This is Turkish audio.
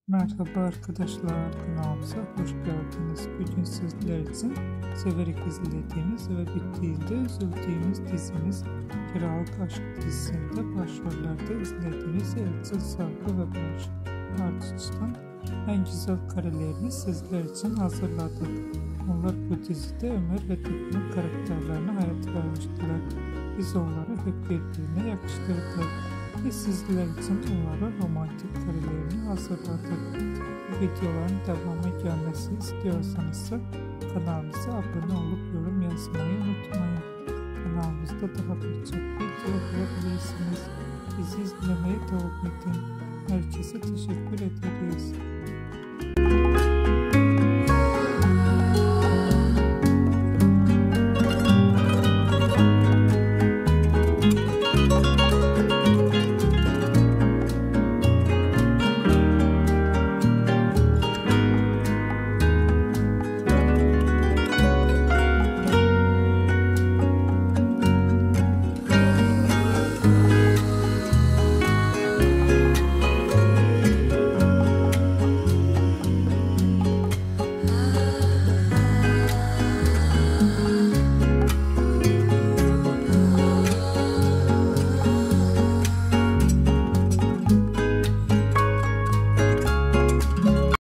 Merhaba arkadaşlar, kanalımıza hoş geldiniz. Bugün sizler için severek izlediğimiz ve bittiğinde üzüldüğümüz dizimiz Kiralık Aşk dizisinde başrollerde izlediğimiz Elçin Sarkı ve Barış Arduç'tan en güzel karelerini sizler için hazırladık. Onlar bu dizide Ömer ve Dikmen karakterlerine hayat vermiştiler. Biz onları hep birbirine yakıştırdık ve sizler için onların romantik karelerini hazırladık. Bu videoların devamı gelmesini istiyorsanız kanalımıza abone olup yorum yazmayı unutmayın. Kanalımızda daha birçok video bulabilirsiniz. Bizi izlemeye devam edin. Herkese teşekkür ederim.